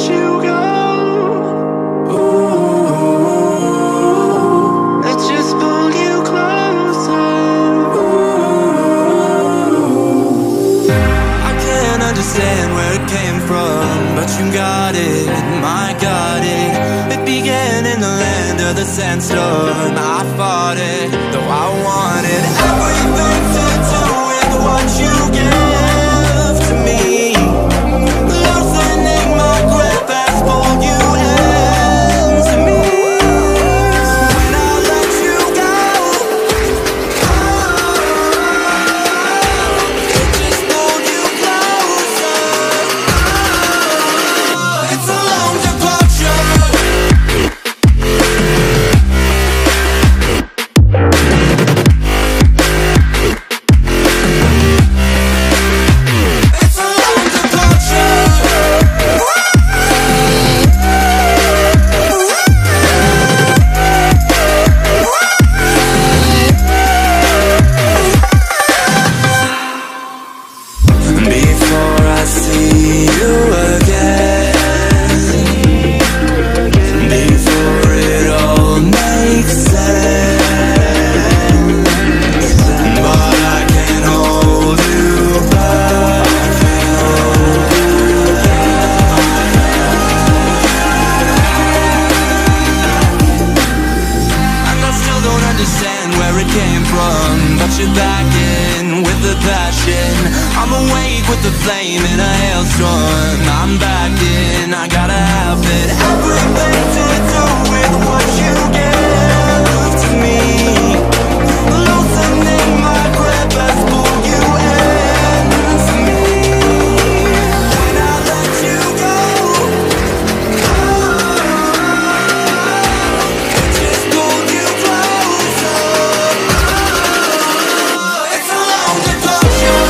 you go. Ooh, I just pull you closer. Ooh, I can't understand where it came from, but you got it, I got it. It began in the land of the sandstorm. I fought it, though I wanted everything to do with what you give to me. Loosening my grip has pulled you into me. When I let you go, it just pulled you closer. It's a long departure. Before I see you again, before it all makes sense, but I can't hold you back. And I still don't understand where it came from, but you're back in with the passion. I'm awake with the flame in a hailstorm. I'm back in, I gotta have it. Everything to do with what you give to me. Loosening my grip has pulled you into me. When I let you go, it just pulled you closer. It's a long departure.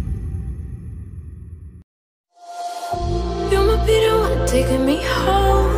You're my Peter, taking me home.